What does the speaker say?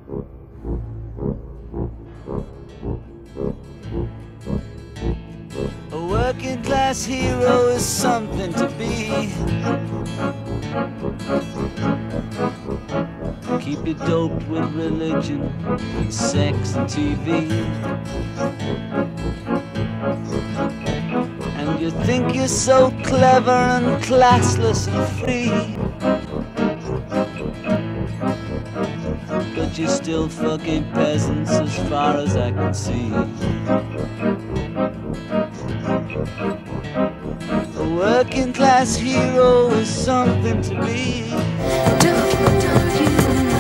A working class hero is something to be. Keep you doped with religion and sex and TV. And you think you're so clever and classless and free, but you're still fucking peasants as far as I can see. A working class hero is something to be. Don't you